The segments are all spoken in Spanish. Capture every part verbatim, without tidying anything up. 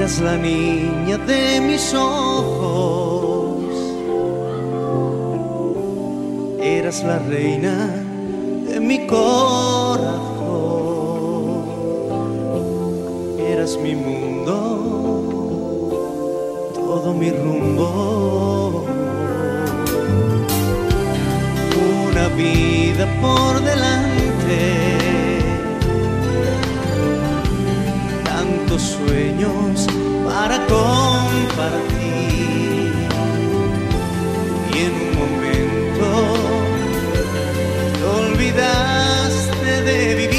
Eras la niña de mis ojos, eras la reina de mi corazón, eras mi mundo, todo mi rumbo, una vida por delante, tantos sueños para compartir, y en un momento te olvidaste de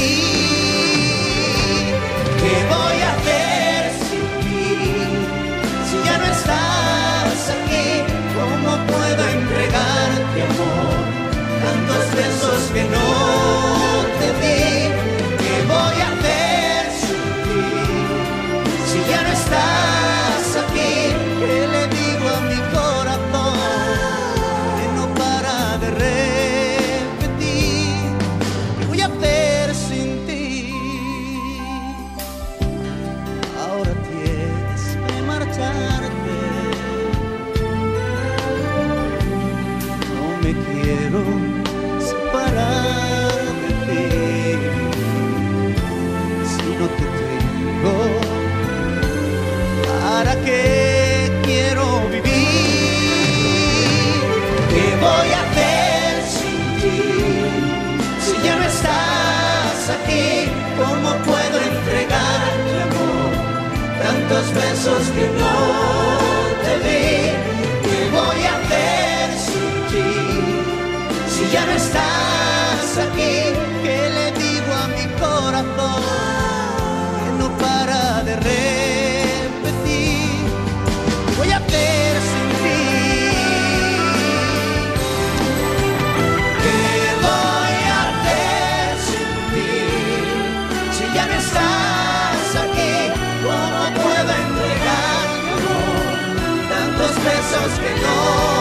vivir. ¿Qué voy a hacer sin ti? Si ya no estás aquí, ¿cómo puedo entregarte amor? Tantos besos que no te di. ¿Qué voy a hacer sin ti? Si ya no estás aquí, ¿qué le digo a mi corazón que no para de repetir? ¿Qué voy a hacer sin ti? Ahora tienes que marcharte. No me quiero separar de ti. Si no te tengo, ¿para qué quiero vivir? ¿Qué voy a hacer sin ti? Si ya no estás aquí, ¿cómo puedo entregarte amor? Tantos besos que no te di. ¿Qué voy a hacer sin ti? Si ya no estás aquí, ¿qué le digo a mi corazón que no para de repetir? ¿Qué voy a hacer sin ti? ¿Qué voy a hacer sin ti? Si ya no estás aquí, ¿cómo puedo entregar mi amor? Tantos besos que no